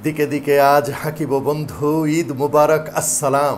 দিকে দিকে আজ হাকিব বন্ধু, ঈদ মুবারক, আসসালাম।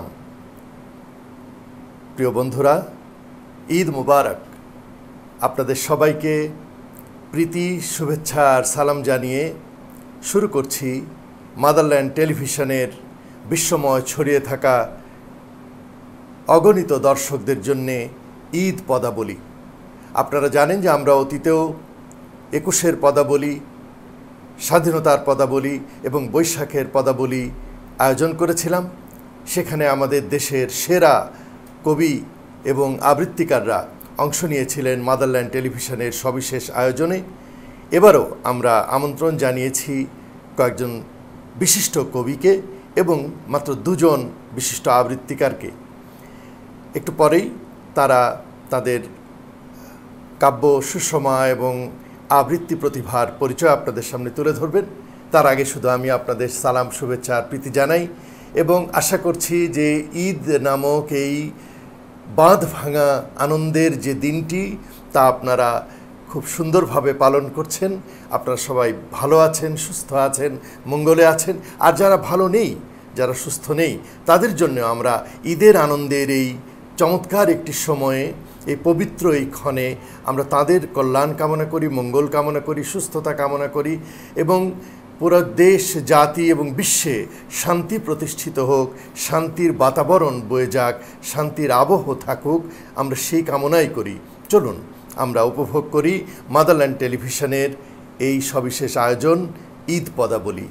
প্রিয় বন্ধুরা, ঈদ মুবারক। আপনাদের সবাইকে প্রীতি, শুভেচ্ছা আর সালাম জানিয়ে শুরু করছি মাদারল্যান্ড টেলিভিশনের বিশ্বময় ছড়িয়ে থাকা অগণিত দর্শকদের জন্যে ঈদ পদাবলী। আপনারা জানেন যে আমরা অতীতেও ২১-এর পদাবলী, স্বাধীনতার পদাবলী এবং বৈশাখের পদাবলী আয়োজন করেছিলাম। সেখানে আমাদের দেশের সেরা কবি এবং আবৃত্তিকাররা অংশ নিয়েছিলেন মাদারল্যান্ড টেলিভিশনের সবিশেষ আয়োজনে। এবারও আমরা আমন্ত্রণ জানিয়েছি কয়েকজন বিশিষ্ট কবিকে এবং মাত্র ২ জন বিশিষ্ট আবৃত্তিকারকে। একটু পরেই তারা তাদের কাব্য সুষমা এবং আবৃত্তি প্রতিভার পরিচয় আপনাদের সামনে তুলে ধরবেন। তার আগে শুধু আমি আপনাদের সালাম, শুভেচ্ছা আর প্রীতি জানাই এবং আশা করছি যে ঈদ নামক এই বাঁধ ভাঙা আনন্দের যে দিনটি, তা আপনারা খুব সুন্দরভাবে পালন করছেন। আপনারা সবাই ভালো আছেন, সুস্থ আছেন, মঙ্গলে আছেন। আর যারা ভালো নেই, যারা সুস্থ নেই, তাদের জন্য আমরা ঈদের আনন্দের এই চমৎকার একটি সময়ে, এই পবিত্র এই ক্ষণে আমরা তাদের কল্যাণ কামনা করি, মঙ্গল কামনা করি, সুস্থতা কামনা করি এবং পুরো দেশ, জাতি এবং বিশ্বে শান্তি প্রতিষ্ঠিত হোক, শান্তির বাতাবরণ বয়ে যাক, শান্তির আবহ থাকুক, আমরা সেই কামনাই করি। চলুন আমরা উপভোগ করি মাদারল্যান্ড টেলিভিশনের এই সবিশেষ আয়োজন ঈদ পদাবলী।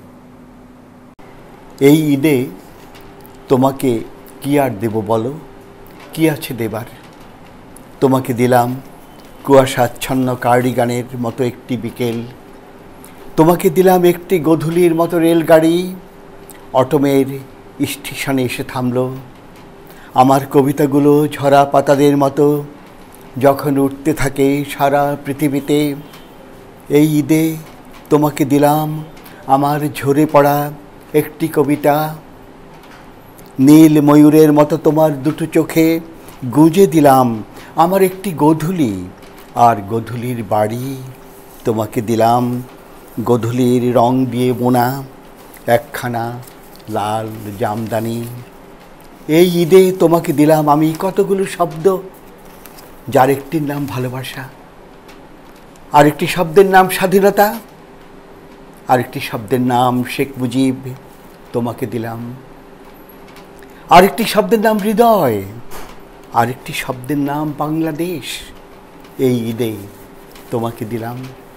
এই ঈদে তোমাকে কি আর দেব বলো, কি আছে দেবার? তোমাকে দিলাম কুয়াশাচ্ছন্ন কার্ডিগানের মতো একটি বিকেল, তোমাকে দিলাম একটি গোধূলির মতো রেলগাড়ি অটমের স্টেশনে এসে থামল। আমার কবিতাগুলো ঝরা পাতাদের মতো যখন উঠতে থাকে সারা পৃথিবীতে। এই ঈদে তোমাকে দিলাম আমার ঝরে পড়া একটি কবিতা, নীল ময়ূরের মতো তোমার দুটো চোখে গুঁজে দিলাম আমার একটি গোধূলি আর গোধূলির বাড়ি। তোমাকে দিলাম গোধূলির রং দিয়ে বোনা একখানা লাল জামদানি। এই ঈদে তোমাকে দিলাম আমি কতগুলো শব্দ, যার একটির নাম ভালোবাসা, আরেকটি শব্দের নাম স্বাধীনতা, আরেকটি শব্দের নাম শেখ মুজিব। তোমাকে দিলাম আরেকটি শব্দের নাম হৃদয়, আরেকটি শব্দের নাম বাংলাদেশ। এই ঈদে তোমাকে দিলাম,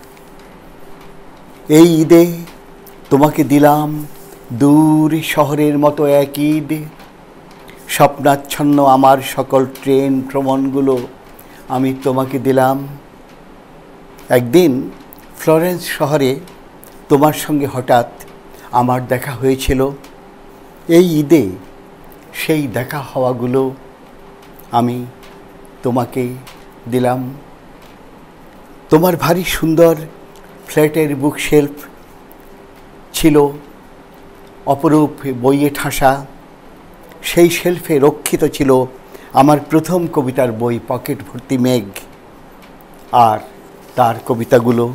এই ঈদে তোমাকে দিলাম দূর শহরের মতো এক ঈদ। স্বপ্নাচ্ছন্ন আমার সকল ট্রেন ভ্রমণগুলো আমি তোমাকে দিলাম। একদিন ফ্লোরেন্স শহরে তোমার সঙ্গে হঠাৎ আমার দেখা হয়েছিল। এই ঈদে সেই দেখা হওয়াগুলো আমি তোমাকে দিলাম। তোমার ভারী সুন্দর ফ্ল্যাটের বুকশেলফ ছিল অপরূপ বইয়ে ঠাসা। সেই শেলফে রক্ষিত ছিল আমার প্রথম কবিতার বই পকেট ভর্তি মেঘ আর তার কবিতাগুলো।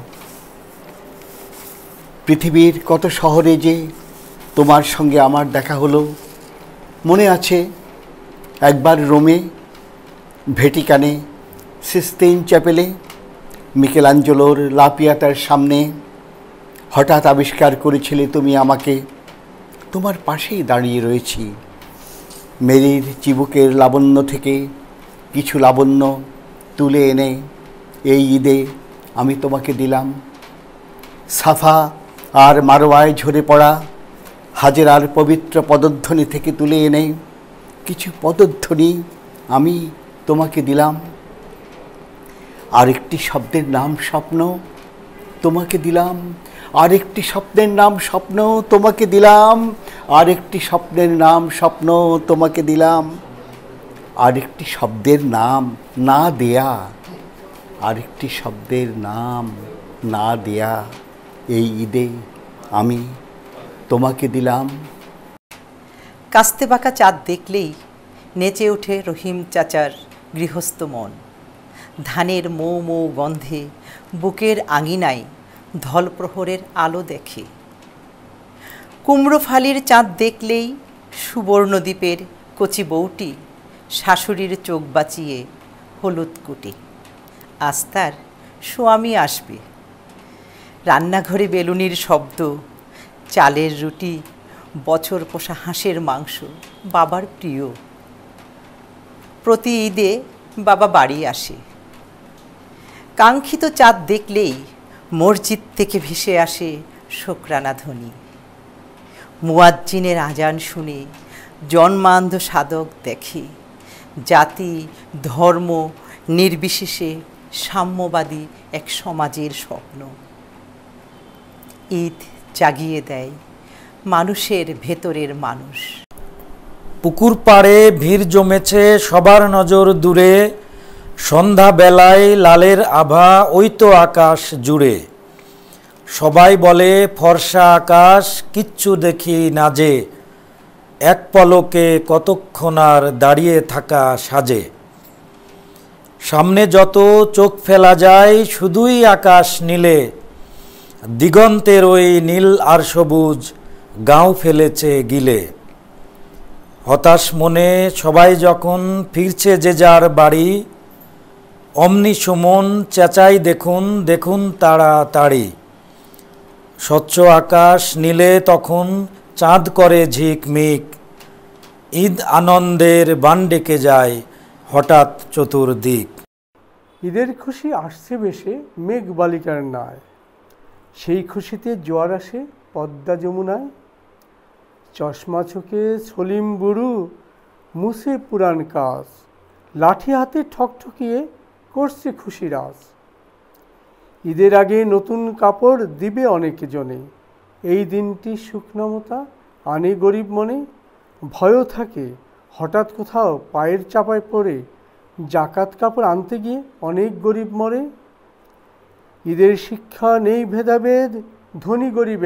পৃথিবীর কত শহরে যে তোমার সঙ্গে আমার দেখা হলো। মনে আছে একবার রোমে, ভ্যাটিকানে, সিস্তিন চ্যাপেলে, মিকেলাঞ্জেলোর লা পিয়াতার সামনে হঠাৎ আবিষ্কার করেছিলে তুমি আমাকে। তোমার পাশেই দাঁড়িয়ে রয়েছি। মেরির চিবুকের লাবণ্য থেকে কিছু লাবণ্য তুলে এনে এই ঈদে আমি তোমাকে দিলাম। সাফা আর মারওয়ায় ঝরে পড়া হাজেরার পবিত্র পদধ্বনি থেকে তুলে এনে কিছু পদধ্বনি আমি তোমাকে দিলাম। আরেকটি শব্দের নাম স্বপ্ন, তোমাকে দিলাম। আরেকটি স্বপ্নের নাম স্বপ্ন, তোমাকে দিলাম। আরেকটি স্বপ্নের নাম স্বপ্ন, তোমাকে দিলাম। আরেকটি শব্দের নাম না দেয়া, আরেকটি শব্দের নাম না দেয়া। এই ঈদে আমি তোমাকে দিলাম। কাস্তে বাঁকা চাঁদ দেখলেই নেচে ওঠে রহিম চাচার গৃহস্থ মন। ধানের মৌ মৌ গন্ধে বুকের আঙিনায় ধলপ্রহরের আলো দেখে। কুমড়োফালির চাঁদ দেখলেই সুবর্ণদ্বীপের কচি বউটি শাশুড়ির চোখ বাঁচিয়ে হলুদ কুটি। আজ তার স্বামী আসবে। রান্নাঘরে বেলুনির শব্দ, চালের রুটি, বছর পোষা হাঁসের মাংস বাবার প্রিয়। প্রতি ঈদে বাবা বাড়ি আসে। কাঙ্ক্ষিত চাঁদ দেখলেই মসজিদ থেকে ভেসে আসে শোকরানা ধ্বনি। মুয়াজ্জিনের আজান শুনে জন্মান্ধ সাধক দেখে জাতি ধর্ম নির্বিশেষে সাম্যবাদী এক সমাজের স্বপ্ন। ঈদ জাগিয়ে দেয় মানুষের ভেতরের মানুষ। পুকুর পাড়ে ভিড় জমেছে, সবার নজর দূরে, সন্ধ্যাবেলায় লালের আভা ওই তো আকাশ জুড়ে। সবাই বলে ফর্সা আকাশ, কিচ্ছু দেখি না যে, এক পলকে কতক্ষণ আর দাঁড়িয়ে থাকা সাজে। সামনে যত চোখ ফেলা যায় শুধুই আকাশ নীলে, দিগন্তের ওই নীল আর সবুজ গাঁও ফেলেছে গিলে। হতাশ মনে সবাই যখন ফিরছে যে যার বাড়ি, অমনি সুমন চেঁচাই দেখুন দেখুন তাড়াতাড়ি। স্বচ্ছ আকাশ নীলে তখন চাঁদ করে ঝিকমিক, ঈদ আনন্দের বান ডেকে যায় হঠাৎ চতুর্দিক। ঈদের খুশি আসছে বেশে মেঘ বালিকার নায়, সেই খুশিতে জোয়ার আসে পদ্মা যমুনায়। চশমা চোখে সলিম বুড়ু মুছে পুরান কাজ, লাঠি হাতে ঠকঠকিয়ে করছে খুশি রাজ। ঈদের আগে নতুন কাপড় দিবে অনেক জনে, এই দিনটি শুকনামতা আনে গরিব মনে। ভয়ও থাকে হঠাৎ কোথাও পায়ের চাপায় পড়ে, জাকাত কাপড় আনতে গিয়ে অনেক গরিব মরে। ঈদের শিক্ষা নেই ভেদাভেদ, ধনী গরিব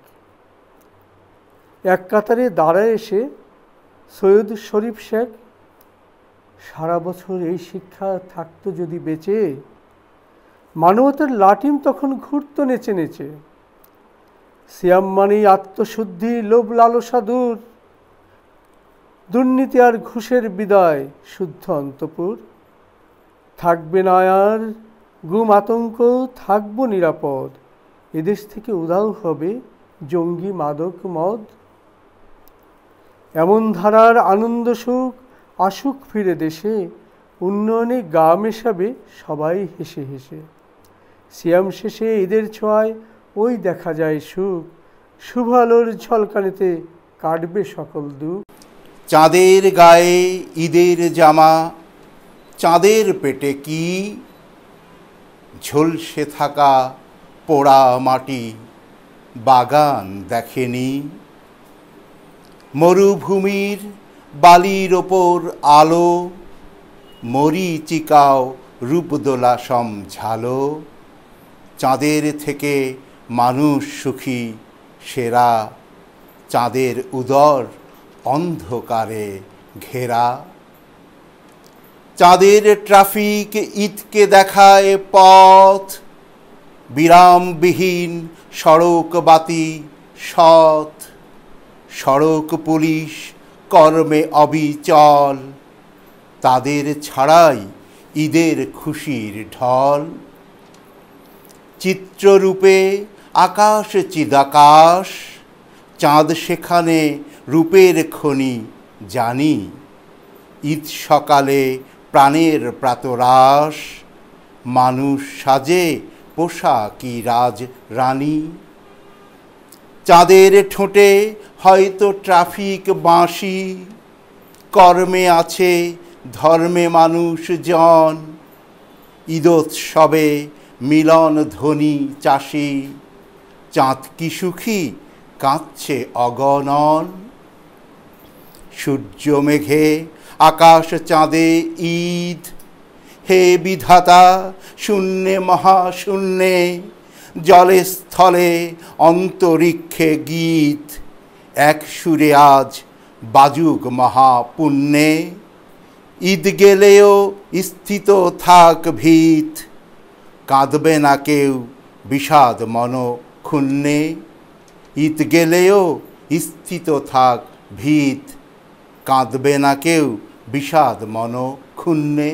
এক কাতারে দাঁড়ায় এসে সৈয়দ শরীফ শেখ। সারা বছর এই শিক্ষা থাকতো যদি বেঁচে, মানবতার লাটিম তখন ঘুরতো নেচে নেচে। সিয়াম মানেই আত্মশুদ্ধি, লোভ লালসা দূর, দুর্নীতি আর ঘুষের বিদায়, শুদ্ধ অন্তপুর। থাকবে না আর গুম আতঙ্ক, থাকবো নিরাপদ, এদেশ থেকে উধাও হবে জঙ্গি মাদক মদ। এমন ধারার আনন্দ সুখ আসুক ফিরে দেশে, উন্নয়নে গা মেশাবে সবাই হেসে হেসে। সিয়াম শেষে ঈদের ছোঁয়ায় ওই দেখা যায় সুখ, শুভ আলোর ঝলকানিতে কাটবে সকল দুঃখ। চাঁদের গায়ে ঈদের জামা, চাঁদের পেটে কি ঝলসে থাকা পোড়া মাটি, বাগান দেখেনি। মরুভূমির বালির ওপর আলো, মরীচিকাও রূপদোলা সমঝালো। চাঁদের থেকে মানুষ সুখী সেরা, চাঁদের উদর অন্ধকারে ঘেরা। চাঁদের ট্রাফিক ঈদকে দেখায় পথ, বিরামবিহীন সড়ক বাতি সৎ। সড়ক পুলিশ কর্মে অবিচল, তাদের ছাড়াই ঈদের খুশির ঢল। চিত্ররূপে আকাশ চিদাকাশ, চাঁদ সেখানে রূপের খনি জানি। ঈদ সকালে প্রাণের প্রাতরাশ, মানুষ সাজে পোশাকি রাজ রানী। চাঁদের ঠোঁটে হয়তো ট্রাফিক বাঁশি, কর্মে আছে ধর্মে মানুষ জন। ঈদোৎসবে মিলন ধ্বনি চাষি, চাঁদ কি সুখী কাঁদছে অগণন। সূর্য মেঘে আকাশ চাঁদে ঈদ, হে বিধাতা শূন্যে মহাশূন্যে। জলে স্থলে অন্তরিক্ষে গীত, এক সুরে আজ বাজুক মহাপুণ্যে। ঈদ গেলেও স্থিত থাক ভিত, কাঁদবে না কেউ বিষাদ মন ক্ষুণ্ণে। ঈদ গেলেও স্থিত থাক ভিত, কাঁদবে না কেউ বিষাদ মন ক্ষুণ্ণে।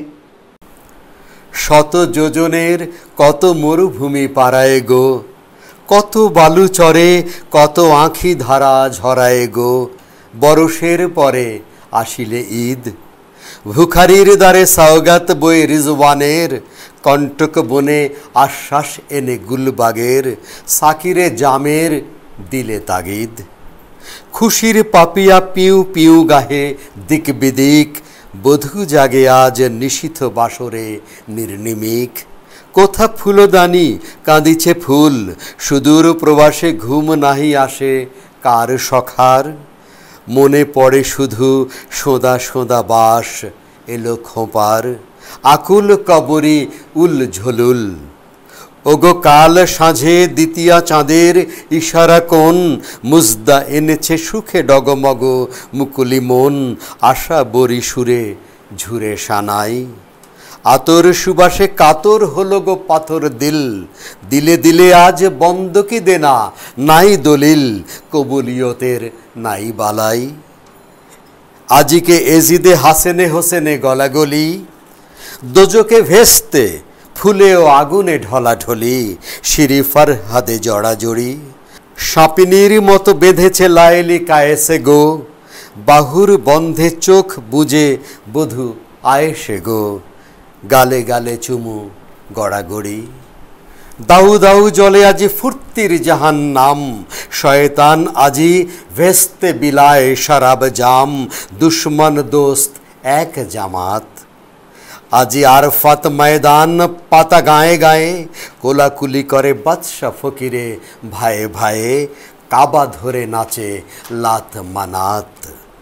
শত যোজনের কত মরুভূমি পারায় গো, কত বালু চরে কত আঁখি ধারা ঝরায় গো। বরষের পরে আসিলে ঈদ, ভুখারির দ্বারে সওগাত বই রিজওয়ানের, কণ্টক বনে আশ্বাস এনে গুলবাগের, সাকিরে জামের দিলে তাগিদ। খুশির পাপিয়া পিউ পিউ গাহে দিক বিদিক, বধূ জাগে আজ নিশীথ বাসরে নির্নিমিক। কোথা ফুলদানি কাঁদিছে ফুল, সুদূর প্রবাসে ঘুম নাহি আসে কার সখার। মনে পড়ে শুধু সোঁদা সোঁদা বাস এলো খোঁপার, আকুল কবরি উল ঝুলুল। ওগো কাল সাঁঝে দ্বিতীয়া চাঁদের ইশারা কোন, মুজদা এনেছে সুখে ডগমগ মুকুলি মন। আশা বরি সুরে ঝুরে সানাই, আতর সুবাসে কাতর হলো গো পাথর দিল। দিলে দিলে আজ বন্দকি দেনা নাই দলিল, কবুলিয়তের নাই বালাই। আজিকে এজিদে হাসেনে হোসেনে গলাগলি, দোজকে ভেস্তে ফুলে ও আগুনে ঢলাঢলি। শিরিফার হাদে জড়াজড়ি, সাপিনীর মতো বেঁধেছে লায়েলি কায়েসে গো। বাহুর বন্ধে চোখ বুজে বধূ আয়েসে গো, গালে গালে চুমু গড়াগড়ি। দাউ দাউ জলে আজি ফুর্তির জাহান নাম, শয়তান আজি ভেস্তে বিলায় শরাব জাম। দুশ্মন দোস্ত এক জামাত, আজি আরফাত ময়দান পাতা গায়ে গায়ে। কোলাকুলি করে বাদশা ফকিরে ভায়ে ভায়ে, কাবা ধরে নাচে লাত মানাত।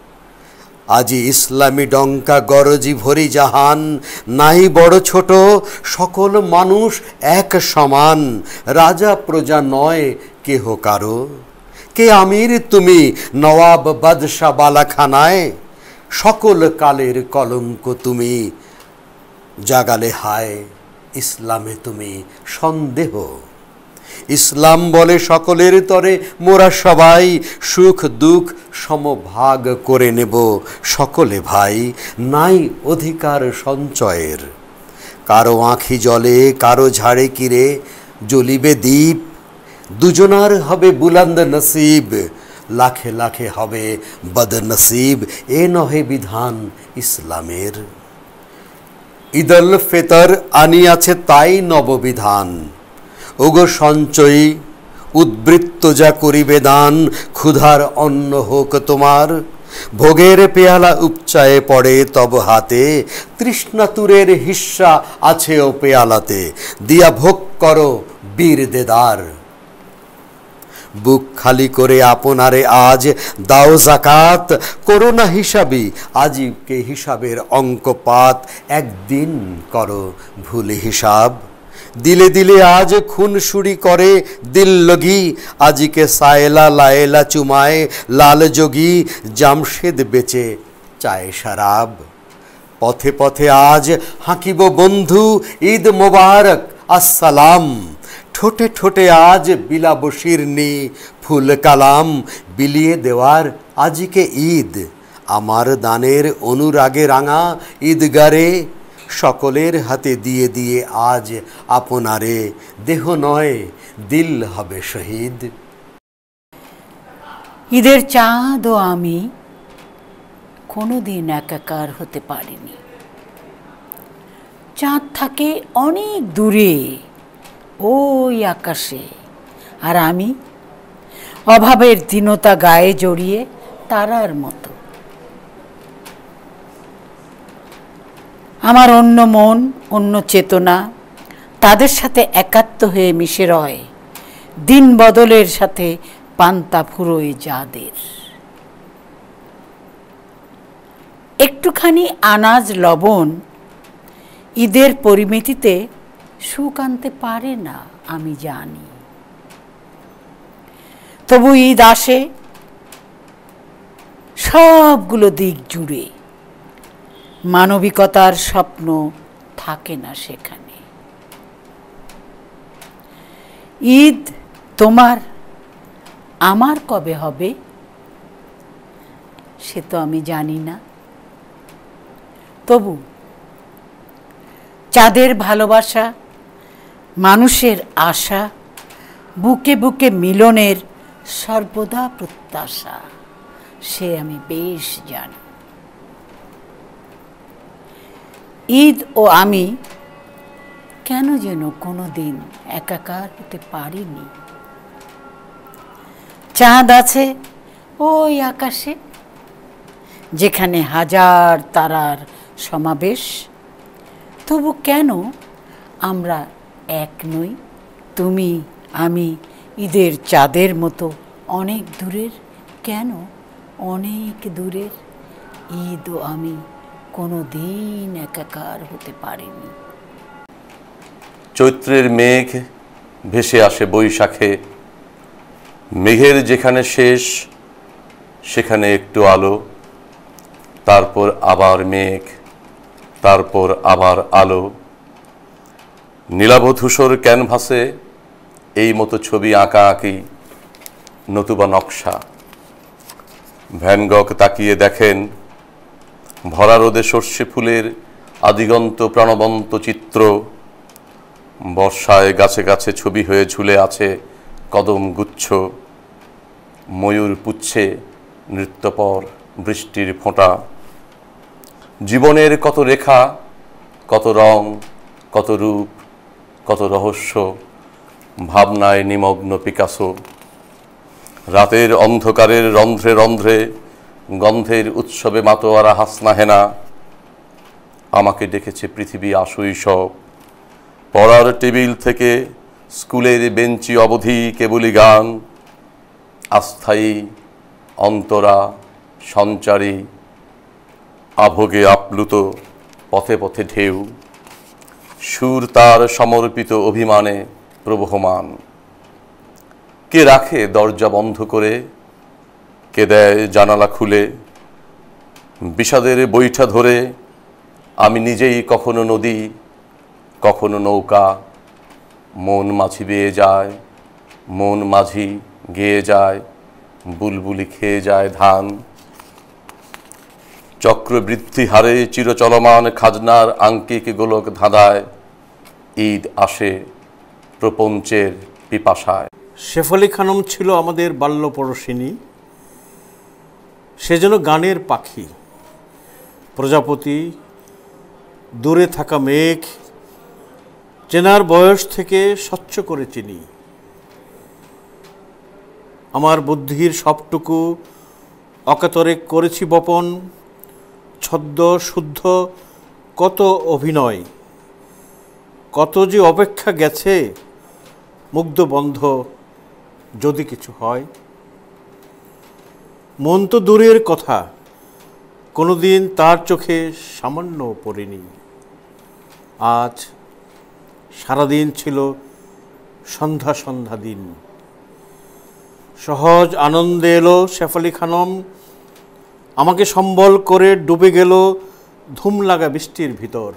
আজি ইসলামী ডঙ্কা গরজি ভরি জাহান, নাই বড় ছোট সকল মানুষ এক সমান। রাজা প্রজা নয় কেহ কারো, কে আমির তুমি নওয়াব বাদশা বালাখানায়। সকল কালের কলঙ্ক তুমি, জাগালে হায় ইসলামে তুমি সন্দেহ। ইসলাম বলে সকলের তরে মোরা সবাই, সুখ দুঃখ সমভাগ করে নেব সকলে ভাই। নাই অধিকার সঞ্চয়ের, কারো আঁখি জলে কারো ঝাড়ে কিরে জ্বলিবে দ্বীপ। দুজনার হবে বুলন্দ নসিব, লাখে লাখে হবে বদনসিব। এ নহে বিধান ইসলামের। ঈদুল ফিতর আনিয়াছে তাই নববিধান। ওগো সঞ্চয়ী উদ্বৃত্ত যা করিবে দান, ক্ষুধার অন্ন হোক তোমার। ভোগের পেয়ালা উপচায়ে পড়ে তব হাতে, তৃষ্ণাতুরের হিস্সা আছে ও পেয়ালাতে। দিয়া ভোগ করো বীর দেদার, বুক খালি করে আপনারে আজ দাও জাকাত। করোনা হিসাবি আজিবকে হিসাবের অঙ্কপাত, একদিন করো ভুল হিসাব। দিলে দিলে আজ খুন সুরি করে দিল লগি, আজিকে সায়লা লায়লা চুমায় লাল যোগী। জামশেদ বেচে চায় শরাব, পথে পথে আজ হাঁকিব বন্ধু ঈদ মোবারক আসসালাম। ঠোঁটে ঠোঁটে আজ বিলাব শিরনি ফুল কালাম। বিলিয়ে দেওয়ার আজিকে ঈদ, আমার দানের অনুরাগে রাঙা ঈদগারে। সকলের হাতে দিয়ে দিয়ে আজ আপনারে, দেহ নয় দিল হবে শহীদ। ঈদের চাঁদ ও আমি কোনোদিন একাকার হতে পারিনি। চাঁদ থাকে অনেক দূরে ওই আকাশে, আর আমি অভাবের দীনতা গায়ে জড়িয়ে তারার মতো। আমার অন্য মন অন্য চেতনা তাদের সাথে একাত্ম হয়ে মিশে রয়, দিন বদলের সাথে পান্তা ফুরোয় যাদের। একটুখানি আনাজ লবণ ঈদের পরিমিতিতে সুখ আনতে পারে না আমি জানি। তবু ঈদ আসে সবগুলো দিক জুড়ে, মানবিকতার স্বপ্ন থাকে না সেখানে। ঈদ তোমার আমার কবে হবে সে তো আমি জানি না। তবু চাঁদের ভালোবাসা, মানুষের আশা, বুকে বুকে মিলনের সর্বদা প্রত্যাশা, সে আমি বেশ জানি। ঈদ ও আমি কেন যেন কোনো দিন একাকার হতে পারিনি। চাঁদ আছে ওই আকাশে, যেখানে হাজার তারার সমাবেশ, তবু কেন আমরা এক নই? তুমি আমি ঈদের চাঁদের মতো অনেক দূরের, কেন অনেক দূরের? ঈদ ও আমি কোনো দিন একাকার হতে পারিনি। চৈত্রের মেঘ ভেসে আসে বৈশাখে, মেঘের যেখানে শেষ সেখানে একটু আলো, তারপর আবার মেঘ, তারপর আবার আলো। নীলাভ ধূসর ক্যানভাসে এই মতো ছবি আঁকা আঁকি, নতুবা নকশা। ভ্যান গগ তাকিয়ে দেখেন ভরা রোদে সর্ষে ফুলের আদিগন্ত প্রাণবন্ত চিত্র। বর্ষায় গাছে গাছে ছবি হয়ে ঝুলে আছে কদম গুচ্ছ। ময়ূর পুচ্ছে নৃত্যপর বৃষ্টির ফোঁটা। জীবনের কত রেখা, কত রং, কত রূপ, কত রহস্য, ভাবনায় নিমগ্ন পিকাসো। রাতের অন্ধকারের রন্ধ্রে রন্ধ্রে গন্ধের উৎসবে মাতোয়ারা হাসনা হেনা। আমাকে ডেকেছে পৃথিবী আশৈশব। পড়ার টেবিল থেকে স্কুলের বেঞ্চি অবধি কেবলই গান। আস্থায়ী, অন্তরা, সঞ্চারী, আভোগে আপ্লুত, পথে পথে ঢেউ। সুর তার সমর্পিত অভিমানে প্রবহমান। কে রাখে দরজা বন্ধ করে, কে দেয় জানালা খুলে। বিষাদের বৈঠা ধরে আমি নিজেই কখনো নদী, কখনো নৌকা। মন মাঝি বেয়ে যায়, মন মাঝি গেয়ে যায়, বুলবুলি খেয়ে যায় ধান। চক্রবৃদ্ধি হারে চিরচলমান খাজনার আঙ্কিক গোলক ধাঁধায় ঈদ আসে প্রপঞ্চের পিপাসায়। শেফালি খানম ছিল আমাদের বাল্যপড়শিনী। সে যেন গানের পাখি, প্রজাপতি, দূরে থাকা মেঘ, চেনার বয়স থেকে স্বচ্ছ করে চিনি। আমার বুদ্ধির সবটুকু অকাতরে করেছি বপন, ছদ্ম শুদ্ধ কত অভিনয়, কত যে অপেক্ষা গেছে মুগ্ধ বন্ধ যদি কিছু হয়। মন তো দূরের কথা, কোনোদিন তার চোখে সামান্য পড়িনি। আজ সারাদিন ছিল সন্ধ্যা সন্ধ্যা দিন। সহজ আনন্দে এলো শেফালি খানম, আমাকে সম্বল করে ডুবে গেল ধুম লাগা বৃষ্টির ভিতর।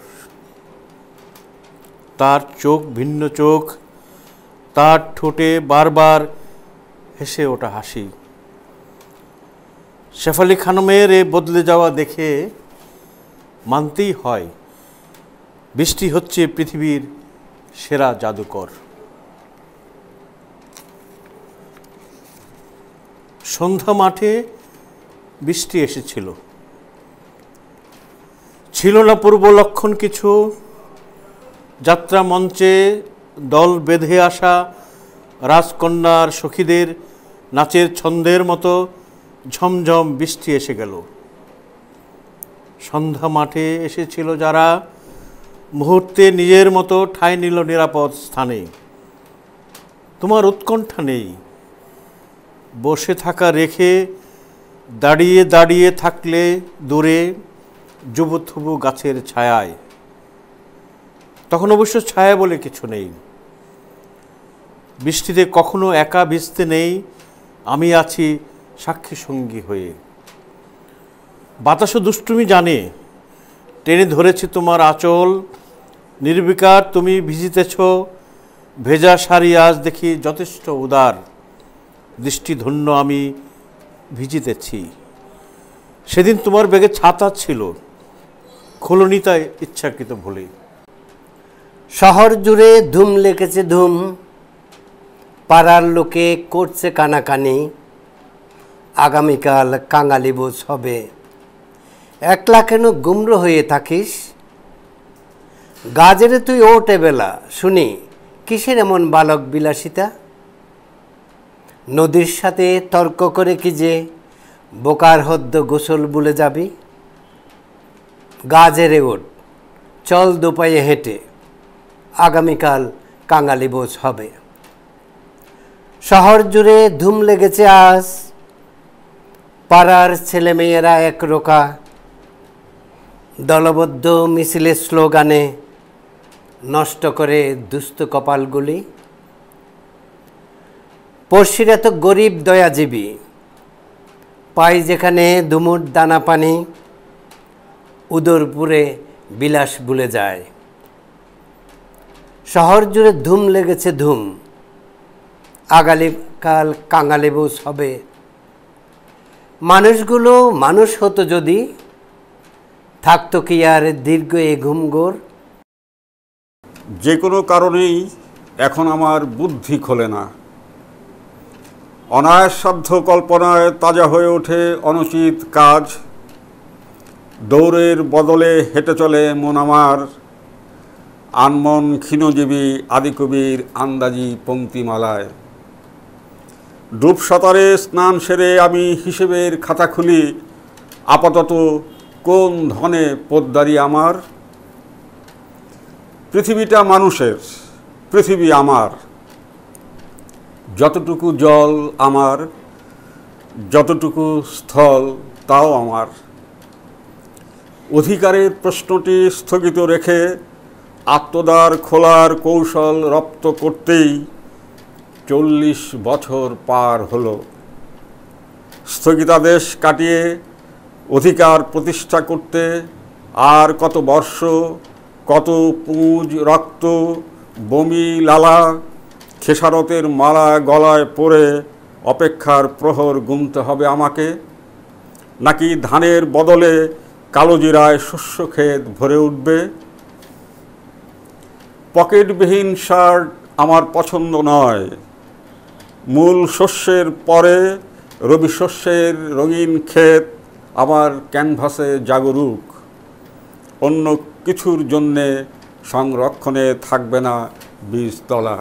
তার চোখ ভিন্ন চোখ, তার ঠোঁটে বারবার হেসে ওঠা হাসি। শেফালি খানমের এ বদলে যাওয়া দেখে মানতেই হয় বৃষ্টি হচ্ছে পৃথিবীর সেরা জাদুকর। সন্ধ্যা মাঠে বৃষ্টি এসেছিল, ছিল না পূর্ব লক্ষণ কিছু। যাত্রা মঞ্চে দল বেঁধে আসা রাজকন্যার সখীদের নাচের ছন্দের মতো ঝমঝম বৃষ্টি এসে গেল। সন্ধ্যা মাঠে এসেছিল যারা, মুহূর্তে নিজের মতো ঠাঁই নিল নিরাপদ স্থানে। তোমার উৎকণ্ঠা নেই, বসে থাকা রেখে দাঁড়িয়ে দাঁড়িয়ে থাকলে দূরে যুবথুবু গাছের ছায়ায়। তখন অবশ্য ছায়া বলে কিছু নেই। বৃষ্টিতে কখনো একা ভিজতে নেই, আমি আছি সাক্ষী সঙ্গী হয়ে। বাতাসও দুষ্টুমি জানে, টেনে ধরেছে তোমার আঁচল। নির্বিকার তুমি ভিজিতেছ, ভেজা শাড়ি আজ দেখি যথেষ্ট উদার। দৃষ্টিধন্য আমি ভিজিতেছি। সেদিন তোমার ব্যাগে ছাতা ছিল, খোলনি তাই ইচ্ছাকৃত ভুলে। শহর জুড়ে ধুম লেগেছে ধুম, পাড়ার লোকে করছে কানাকানি, আগামীকাল কাঙালি বোঝ হবে, একলা কেন গুমরো হয়ে থাকিস? গাজরে তুই ওঠে বেলা, শুনি কিসের এমন বালক বিলাসিতা? নদীর সাথে তর্ক করে কি যে বোকার হদ্দ গোসল ভুলে যাবি? গাজরে ওঠ, চল দুপায়ে হেঁটে, আগামীকাল কাঙালি বোঝ হবে। শহর জুড়ে ধুম লেগেছে আজ, পাড়ার ছেলেমেয়েরা একরোকা, দলবদ্ধ মিছিলের স্লোগানে নষ্ট করে দুস্থ কপালগুলি। পড়শিরা তো গরিব দয়াজীবী, পাই যেখানে দুমুট দানা পানি, উদরপুরে বিলাস ভুলে যায়। শহর জুড়ে ধুম লেগেছে ধুম, আগামীকাল কাঙালি বোঝ হবে। মানুষগুলো মানুষ হতো যদি, থাকতো কি আর দীর্ঘ এ ঘুমঘোর? যে কোনো কারণেই এখন আমার বুদ্ধি খোলে না, অনায়াসাধ্য কল্পনায় তাজা হয়ে ওঠে অনুচিত কাজ। দৌড়ের বদলে হেঁটে চলে মন আমার, আনমন ক্ষীণজীবী আদিকবির আন্দাজি পংক্তিমালায়। ডুব সাঁতারে স্নান সেরে আমি হিসেবের খাতা খুলি, আপাতত কোন ধনে পোদ্দারি আমার। পৃথিবীটা মানুষের, পৃথিবী আমার, যতটুকু জল আমার, যতটুকু স্থল তাও আমার। অধিকারের প্রশ্নটি স্থগিত রেখে আত্মদ্বার খোলার কৌশল রপ্ত করতেই 40 বছর পার হলো। স্থগিতাদেশ কাটিয়ে অধিকার প্রতিষ্ঠা করতে আর কত বর্ষ, কত পুঁজ রক্ত, বমি লালা, খেসারতের মালা গলায় পরে অপেক্ষার প্রহর গুনতে হবে আমাকে? নাকি ধানের বদলে কালোজিরায় শস্যক্ষেত ভরে উঠবে? পকেটবিহীন শার্ট আমার পছন্দ নয়, মূল শস্যের পরে রবি শস্যের রঙিন ক্ষেত আমার ক্যানভাসে জাগরুক। অন্য কিছুর জন্যে সংরক্ষণে থাকবে না বীজতলা।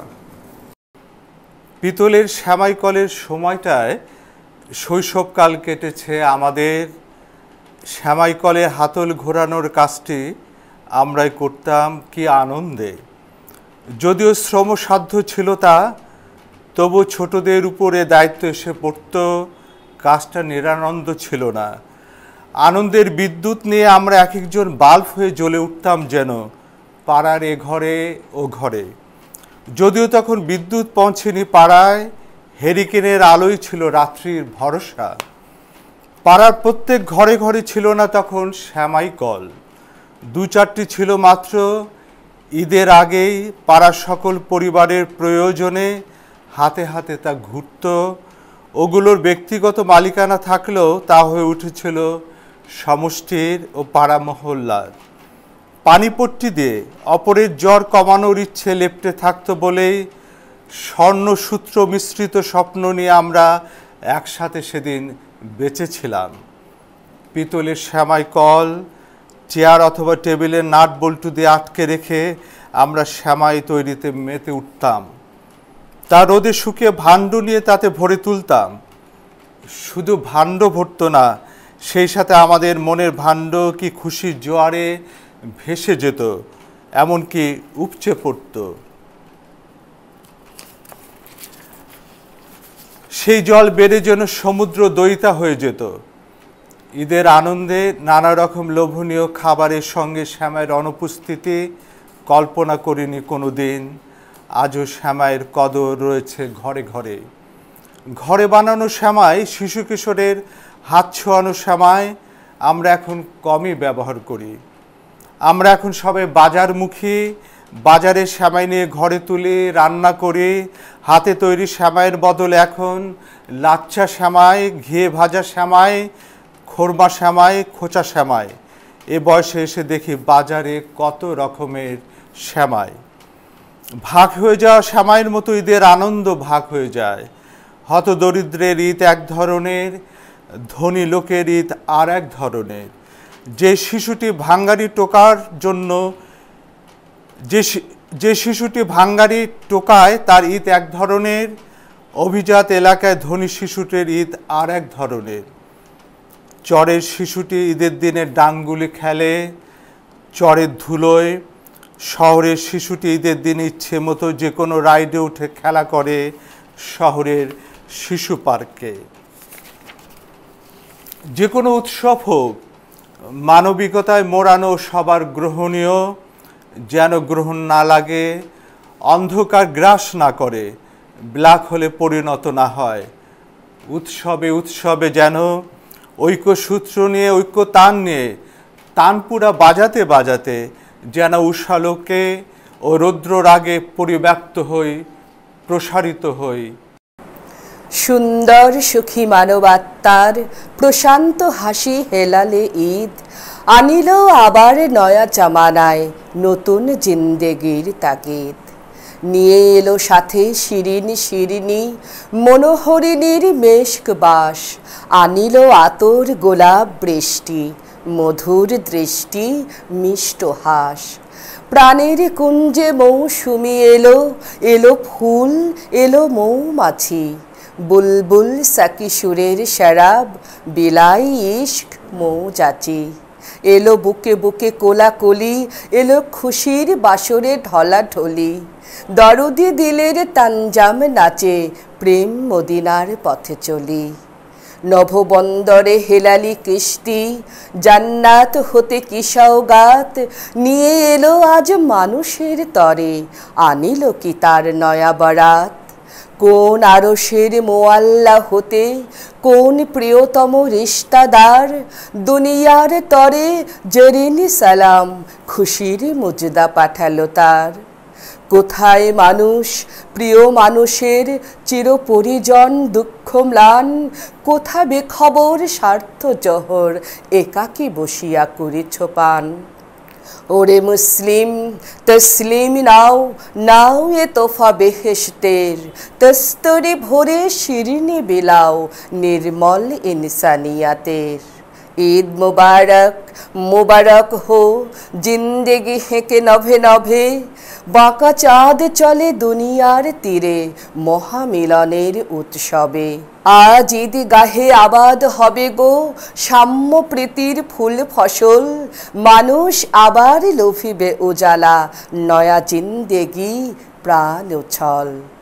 পিতলের শ্যামাইকলের সময়টায় শৈশবকাল কেটেছে আমাদের। শ্যামাইকলে হাতল ঘোরানোর কাজটি আমরাই করতাম কি আনন্দে। যদিও শ্রমসাধ্য ছিল তা, তবু ছোটদের উপরে দায়িত্ব এসে পড়ত, কাজটা নিরানন্দ ছিল না। আনন্দের বিদ্যুৎ নিয়ে আমরা এক একজন বাল্ব হয়ে জ্বলে উঠতাম যেন পাড়ার এ ঘরে ও ঘরে। যদিও তখন বিদ্যুৎ পৌঁছেনি পাড়ায়, হেরিকেনের আলোই ছিল রাত্রির ভরসা। পাড়ার প্রত্যেক ঘরে ঘরে ছিল না তখন শ্যামাইকল, 2-4টি ছিল মাত্র। ঈদের আগেই পাড়ার সকল পরিবারের প্রয়োজনে হাতে হাতে তা ঘুরত। ওগুলোর ব্যক্তিগত মালিকানা থাকলেও তা হয়ে উঠেছিল সমষ্টির ও পাড়া মহল্লার। পানিপট্টি দিয়ে অপরের জ্বর কমানোর ইচ্ছে লেপ্টে থাকতো বলেই স্বর্ণসূত্র মিশ্রিত স্বপ্ন নিয়ে আমরা একসাথে সেদিন বেঁচেছিলাম। পিতলের শ্যামাইকল, চেয়ার অথবা টেবিলের নাট বল্টু দিয়ে আটকে রেখে আমরা শ্যামাই তৈরিতে মেতে উঠতাম। তা রোদে শুকিয়ে ভাণ্ড নিয়ে তাতে ভরে তুলতাম। শুধু ভাণ্ড ভরত না, সেই সাথে আমাদের মনের ভাণ্ড কি খুশির জোয়ারে ভেসে যেত, এমনকি উপচে পড়ত। সেই জল বেড়ে যেন সমুদ্র দইতা হয়ে যেত। ঈদের আনন্দে নানা রকম লোভনীয় খাবারের সঙ্গে শ্যামাইয়ের অনুপস্থিতি কল্পনা করিনি কোনো দিন। আজও শ্যামাইয়ের কদর রয়েছে ঘরে ঘরে। ঘরে বানানো শ্যামাই, শিশু কিশোরের হাত ছোঁয়ানো শ্যামাই আমরা এখন কমই ব্যবহার করি। আমরা এখন সবাই বাজারমুখী, বাজারে শ্যামাই নিয়ে ঘরে তুলে রান্না করি। হাতে তৈরি শ্যামাইয়ের বদলে এখন লাচ্ছা শ্যামাই, ঘিয়ে ভাজা শ্যামাই, খোরমা শ্যামাই, খোঁচা শ্যামাই। এ বয়সে এসে দেখি বাজারে কত রকমের শ্যামাই। ভাগ হয়ে যাওয়া শ্যামাইয়ের মতো ঈদের আনন্দ ভাগ হয়ে যায়। হতদরিদ্রের ঈদ এক ধরনের, ধনী লোকের ঈদ আর এক ধরনের। যে শিশুটি ভাঙ্গারি টোকার জন্য যে শিশুটি ভাঙ্গারি টোকায় তার ঈদ এক ধরনের, অভিজাত এলাকায় ধনী শিশুটির ঈদ আর এক ধরনের। চরের শিশুটি ঈদের দিনে ডাংগুলি খেলে চরের ধুলোয়, শহরের শিশুটি ঈদের দিন ইচ্ছে মতো যে কোনো রাইডে উঠে খেলা করে শহরের শিশু পার্কে। যে কোনো উৎসব হোক মানবিকতায় মোড়ানো, সবার গ্রহণীয়, যেন গ্রহণ না লাগে, অন্ধকার গ্রাস না করে, ব্ল্যাক হলে পরিণত না হয়। উৎসবে উৎসবে যেন ঐক্যসূত্র নিয়ে, ঐক্য তান নিয়ে, তানপুরা বাজাতে বাজাতে যেন উষালোকে ও রৌদ্র রাগে পরিব্যাপ্ত হই, প্রসারিত হই। সুন্দর সুখী মানবাত্মার প্রশান্ত হাসি হেলালে ঈদ আনিল আবার নয়া জামানায় নতুন জিন্দেগির তাগিদ। নিয়ে এলো সাথে শিরিন শিরিনি মনোহরিণীর মেশক বাস, আনিল আতর গোলাপ বৃষ্টি মধুর দৃষ্টি মিষ্ট হাস। প্রাণের কুঞ্জে মৌসুমি এলো, এলো ফুল, এলো মৌমাছি, বুলবুল সাকি সুরের শরাব বিলাই ইশক মৌজাচি। এলো বুকে বুকে কোলাকুলি, এলো খুশির বাসরে ঢলাঢলি, দরদি দিলের তানজাম নাচে প্রেম মদিনার পথে চলি। নভবন্দরে হেলালি কিস্তি জান্নাত হতে কি সওগাত, নিয়ে এলো আজ মানুষের তরে আনিল কি তার নয়া বারাত। কোন আরশের মোয়াল্লা হতে কোন প্রিয়তম রিশতাদার, দুনিয়ার তরে জেরিনি সালাম খুশির মুজদা পাঠালো তার। কোথায় মানুষ প্রিয় মানুষের চিরপরিজন দুঃখ ম্লান, কোথা বেখবর স্বার্থ জহর একাকী বসিয়া করিছ পান। ওরে মুসলিম তসলিম নাও, নাও এ তোফা বেহেশতের, তস্তরে ভরে শিরিনি বিলাও নির্মল ইনসানিয়াতের। ঈদ মুবারক মুবারক হো জিন্দেগি হেঁকে নভে নভে, বাঁকা চাঁদ চলে দুনিয়ার তীরে মহামিলনের উৎসবে। আজ ঈদ গাহে আবাদ হবে গো সাম্য প্রীতির ফুল ফসল, মানুষ আবার লোভিবে উজালা নয়া জিন্দেগি প্রাণ উচ্ছল।